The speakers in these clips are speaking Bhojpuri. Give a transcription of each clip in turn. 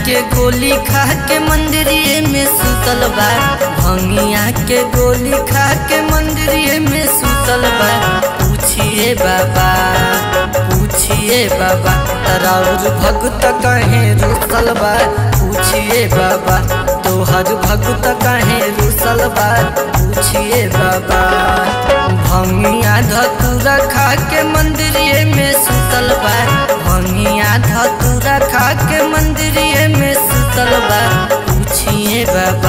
के गोली खा के मंदिरिये में सुतल बा। भंगिया के गोली खा के मंदिरिये में सुतल बा। पूछिए बाबा तराउर भगत कहे रुसल बा। पूछिए बाबा तोहर भगत कहे रुसल बा। पूछिए बाबा भंगिया धतूरा खा के मंदिरिये में सुतल बा। भंगिया धतूरा खा के मंदिरिये में सुतल बा। पूछिए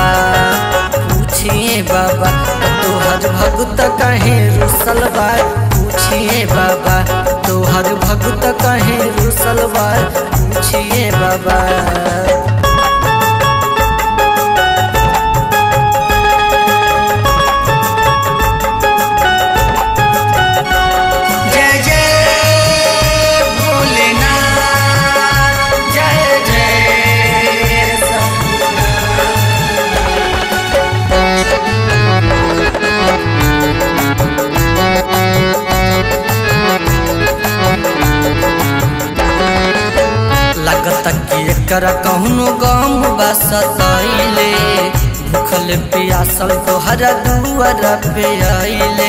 बाबा तोहर भगत कहे रुसल बा। पूछिए बाबा तोहर भगत कहे रुसल बा। पूछिए बाबा कर कहूनो गम बसतैले। भूखल पियासल तोहरा दुआर पे आइले।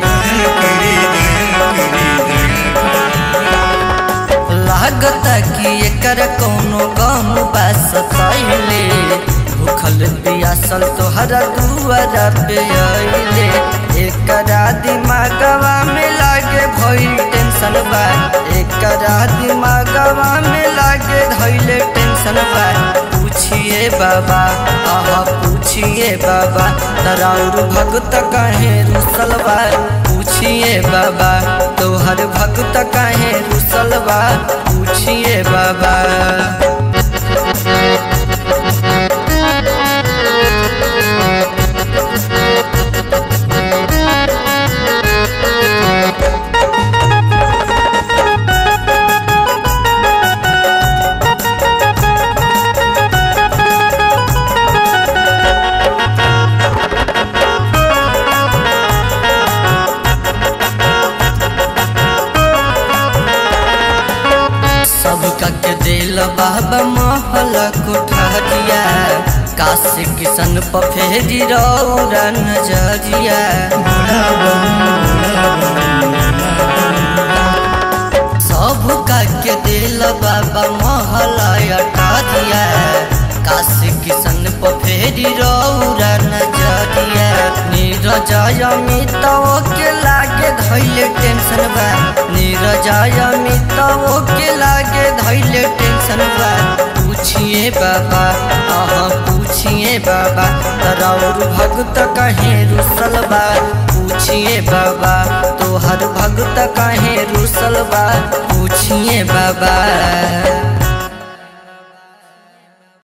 लागत कि एकर कौनो गम बसतैले। भूखल पियासल तोहरा दुआर पे आइले। एकरा दिमागवा में लागे भइल टेंशन बा। एकरा दिमागवा में लागे धइले टेंशन बा। पूछिए बाबा पूछिए बाबा तराउर भगत कहे रुसल बा। पूछिए बाबा तोहर भगत कहे रुसल बा। पूछिए बाबा के दिल बाबा महल कोठरिया। काशी किशन पफेरी रौरा नजरिया। सब के दिल बाबा महल अटारिया। काशी किशन पफेरी रौरा नजरिया। नीरजय मितव के लागे धैले टेंशन बा। नीरजय मितव के लागे धैले टेंशन बा। पूछिए बाबा तराउर भगत कहे रुसल बा। पूछिए बाबा तोहर भगत कहे रुसल बा। पूछिए बाबा।